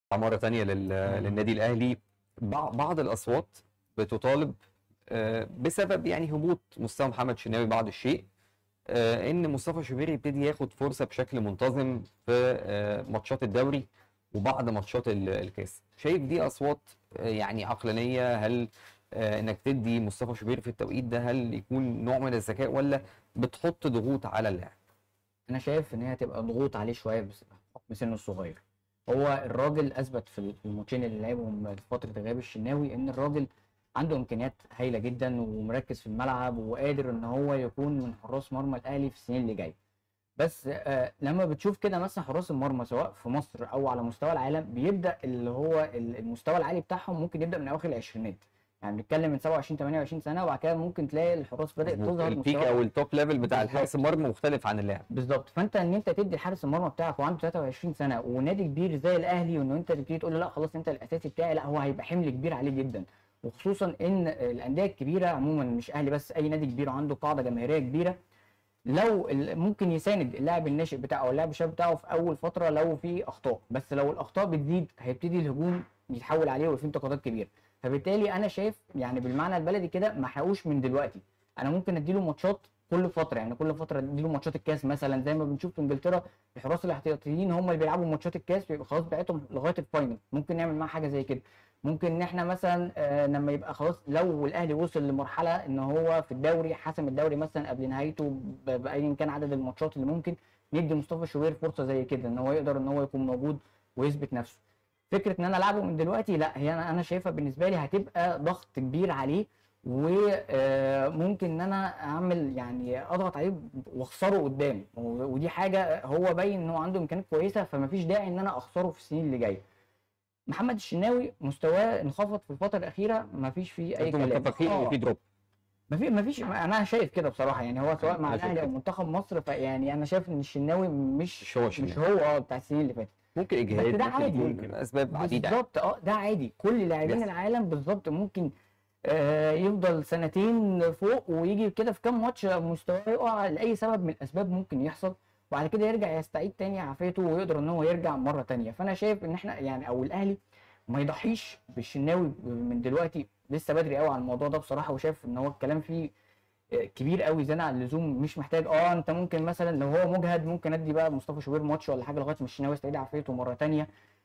مرة تانية للنادي الأهلي. بعض الأصوات بتطالب بسبب يعني هبوط مستوى محمد شناوي بعض الشيء، إن مصطفى شوبير يبتدي ياخد فرصة بشكل منتظم في ماتشات الدوري وبعض ماتشات الكاس. شايف دي أصوات يعني عقلانية؟ هل إنك تدي مصطفى شوبير في التوقيت ده هل يكون نوع من الذكاء، ولا بتحط ضغوط على اللاعب؟ انا شايف ان هي هتبقى ضغوط عليه شويه بحكم سنه الصغير. هو الراجل اثبت في الماتشين اللي لعبهم في فتره غياب الشناوي ان الراجل عنده امكانيات هايله جدا ومركز في الملعب وقادر ان هو يكون من حراس مرمى الاهلي في السنين اللي جايه. بس لما بتشوف كده مثلا حراس المرمى سواء في مصر او على مستوى العالم بيبدا اللي هو المستوى العالي بتاعهم ممكن يبدا من اواخر العشرينات. يعني بنتكلم من 27 28 سنه، وبعد كده ممكن تلاقي الحراس بدات مظبوط، تظهر البيك مستوى. أو التوب ليفل بتاع الحارس بالظبط. المرمى مختلف عن اللاعب. بالظبط، فانت ان انت تدي حارس المرمى بتاعك وعنده 23 سنه ونادي كبير زي الاهلي، وان انت تبتدي تقول له لا خلاص انت الاساسي بتاعي، لا هو هيبقى حمل كبير عليه جدا. وخصوصا ان الانديه الكبيره عموما، مش اهلي بس، اي نادي كبير عنده قاعده جماهيريه كبيره، لو ممكن يساند اللاعب الناشئ بتاعه او اللاعب الشاب بتاعه في اول فتره لو في اخطاء، بس لو الاخطاء بتزيد هيبتدي الهجوم يتحول عليه ويبقى فيه انتقادات كبيره. فبالتالي انا شايف يعني بالمعنى البلدي كده ما احرقوش من دلوقتي. انا ممكن اديله ماتشات كل فتره، يعني كل فتره اديله ماتشات الكاس مثلا زي ما بنشوف في انجلترا. الحراس الاحتياطيين هم اللي بيلعبوا ماتشات الكاس، بيبقى خلاص بتاعتهم لغايه الفاينل. ممكن نعمل معاه حاجه زي كده. ممكن ان احنا مثلا لما يبقى خلاص لو الاهلي وصل لمرحله ان هو في الدوري حسم الدوري مثلا قبل نهايته بايا كان عدد الماتشات اللي ممكن، ندي مصطفى شوبير فرصه زي كده ان هو يقدر ان هو يكون موجود ويثبت نفسه. فكره ان انا العبه من دلوقتي لا، هي انا شايفها بالنسبه لي هتبقى ضغط كبير عليه، وممكن ان انا اعمل يعني اضغط عليه واخسره قدام، ودي حاجه هو باين ان هو عنده امكانيات كويسه، فمفيش داعي ان انا اخسره في السنين اللي جايه. محمد الشناوي مستواه انخفض في الفتره الاخيره، مفيش فيه اي انتوا كلام. متفقين ان في دروب؟ مفيش انا شايف كده بصراحه، يعني هو سواء مع انا شايف الاهلي او كده. منتخب مصر، فيعني انا شايف ان الشناوي مش هو مش شناوي. هو بتاع السنين اللي فاتت. ممكن بس اجهاد، ده ممكن عادي. يكون اسباب عديده يعني. بالظبط، ده عادي، كل لاعبين بيحصل. العالم بالظبط ممكن يفضل سنتين فوق ويجي كده في كام ماتش مستواه يقع لاي سبب من الاسباب ممكن يحصل، وبعد كده يرجع يستعيد تاني عافيته ويقدر ان هو يرجع مره تانيه. فانا شايف ان احنا يعني او الاهلي ما يضحيش بالشناوي من دلوقتي، لسه بدري قوي على الموضوع ده بصراحه، وشايف ان هو الكلام فيه كبير قوي زياده عن اللزوم، مش محتاج. انت ممكن مثلا لو هو مجهد ممكن ادي بقى مصطفى شوبير ماتش ولا حاجه لغايه ما الشناوي يستعيد عافيته مره تانيه.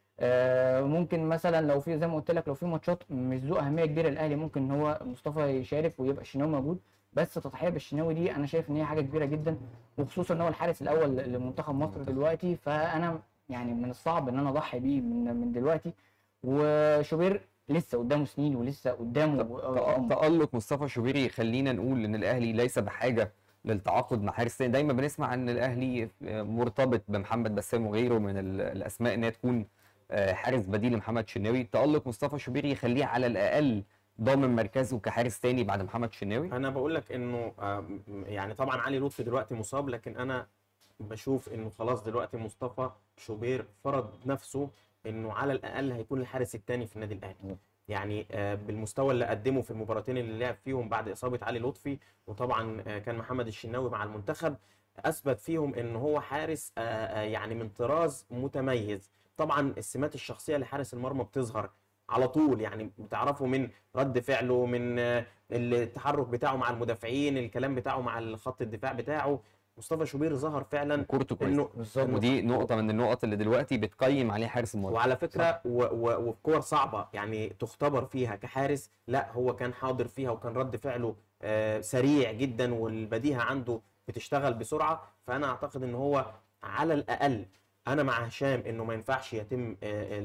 ممكن مثلا لو في زي ما قلت لك لو في ماتشات مش ذو اهميه كبيره للاهلي ممكن ان هو مصطفى يشارك ويبقى الشناوي موجود. بس تضحيه بالشناوي دي انا شايف ان هي حاجه كبيره جدا، وخصوصا ان هو الحارس الاول لمنتخب مصر دلوقتي، فانا يعني من الصعب ان انا اضحي بيه من دلوقتي. وشوبير لسه قدامه سنين ولسه قدامه عمر. تألق مصطفى شوبير خلينا نقول ان الاهلي ليس بحاجه للتعاقد مع حارس تاني. دايما بنسمع ان الاهلي مرتبط بمحمد بسام وغيره من الاسماء انها تكون حارس بديل لمحمد شناوي. تألق مصطفى شوبير يخليه على الاقل ضامن مركزه كحارس تاني بعد محمد شناوي. انا بقول لك انه يعني طبعا علي لطفي دلوقتي مصاب، لكن انا بشوف انه خلاص دلوقتي مصطفى شوبير فرض نفسه انه على الاقل هيكون الحارس الثاني في النادي الاهلي. يعني بالمستوى اللي قدمه في المباراتين اللي لعب فيهم بعد اصابه علي لطفي، وطبعا كان محمد الشناوي مع المنتخب، اثبت فيهم ان هو حارس يعني من طراز متميز. طبعا السمات الشخصيه لحارس المرمى بتظهر على طول، يعني بتعرفه من رد فعله، من التحرك بتاعه مع المدافعين، الكلام بتاعه مع خط الدفاع بتاعه. مصطفى شوبير ظهر فعلا كورته كويسه، بالظبط. ودي نقطه من النقط اللي دلوقتي بتقيم عليه حارس المرمى. وعلى فكره وفي كور صعبه يعني تختبر فيها كحارس، لا هو كان حاضر فيها وكان رد فعله سريع جدا، والبديهه عنده بتشتغل بسرعه. فانا اعتقد ان هو على الاقل، انا مع هشام انه ما ينفعش يتم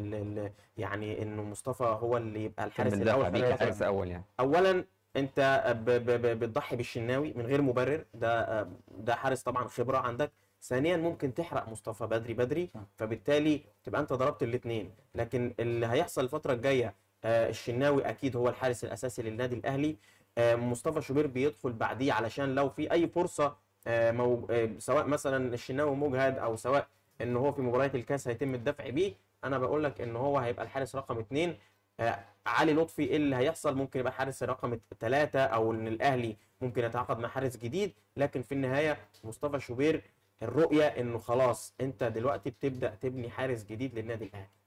يعني انه مصطفى هو اللي يبقى الحارس الاول بيه كحارس اول. يعني اولا انت بتضحي بالشناوي من غير مبرر، ده حارس طبعا خبره عندك. ثانيا ممكن تحرق مصطفى بدري، فبالتالي تبقى انت ضربت الاثنين. لكن اللي هيحصل الفتره الجايه الشناوي اكيد هو الحارس الاساسي للنادي الاهلي. مصطفى شوبير بيدخل بعديه علشان لو في اي فرصه سواء مثلا الشناوي مجهد او سواء ان هو في مباريات الكاس هيتم الدفع بيه. انا بقول لك ان هو هيبقى الحارس رقم 2. علي لطفي ايه اللي هيحصل؟ ممكن يبقى حارس رقم 3، او ان الاهلي ممكن يتعاقد مع حارس جديد. لكن في النهايه مصطفى شوبير الرؤيه انه خلاص انت دلوقتي بتبدا تبني حارس جديد للنادي الاهلي.